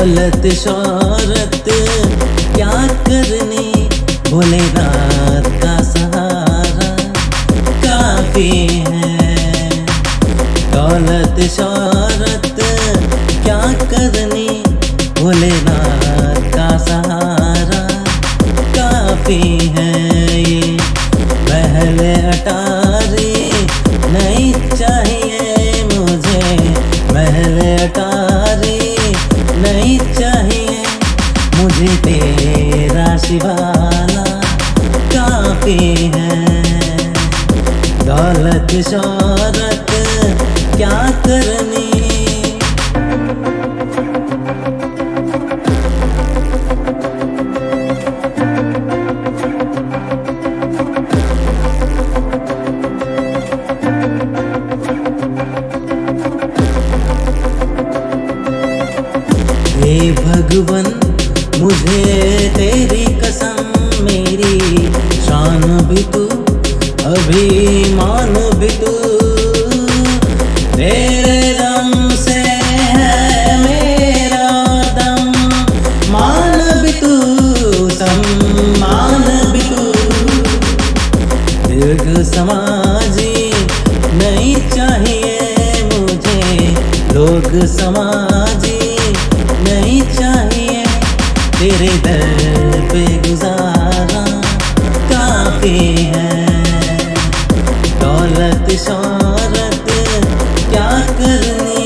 दौलत शोहरत क्या करनी, भोलेनाथ का सहारा काफी है। दौलत शोहरत क्या करनी, भोलेनाथ का सहारा काफी है। ये महल अटारी नहीं चाहिए मुझे, महल अटारी नहीं चाहिए मुझे, तेरा शिवाला काफी है। दौलत शोहरत क्या करनी। हे भगवन मुझे तेरी कसम, मेरी शान भी तू, अभिमान भी तू, तेरे दम से है मेरा दम, मान भी तू, सम्मान भी तू। दीर्घ समाजी नहीं चाहिए मुझे, लोग समाजी नहीं चाहिए, तेरे दर पे गुजारा काफी है। दौलत शोहरत क्या करनी।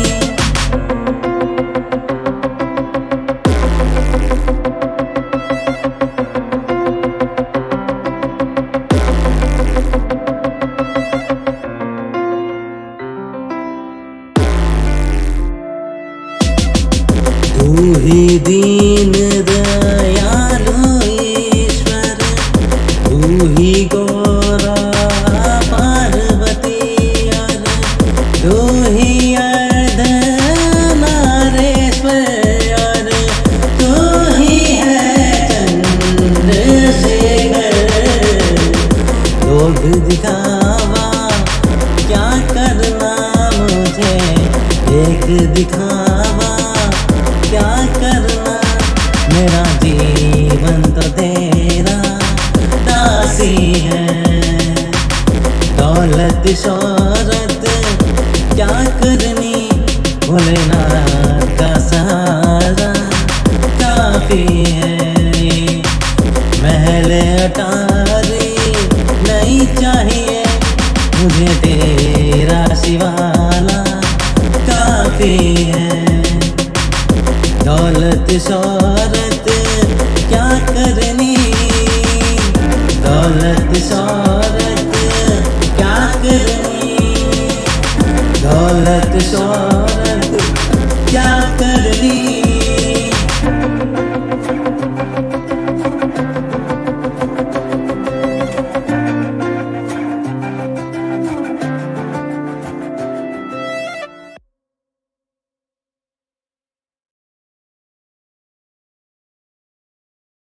तू ही दीन दयालु ईश्वर, तू ही गौरा पार्वती, और तू ही अर्धनारेश्वर, और तू ही है चंद्रशेखर। लोग दिखावा क्या करना मुझे, एक दिखावा क्या करना, मेरा जीवन तो तेरा दासी है। दौलत शोहरत क्या करनी, भोलेनाथ का सहारा काफी है। महल अटारी नहीं चाहिए मुझे, तेरा शिवाला काफी है। दौलत शोहरत क्या करनी, दौलत शोहरत क्या करनी, दौलत शोहरत